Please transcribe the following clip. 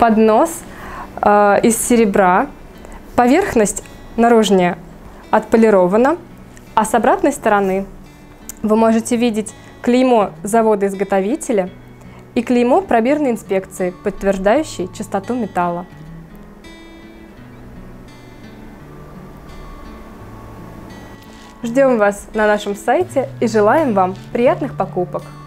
поднос из серебра, поверхность наружная отполирована, а с обратной стороны вы можете видеть клеймо завода-изготовителя и клеймо пробирной инспекции, подтверждающей чистоту металла. Ждем вас на нашем сайте и желаем вам приятных покупок!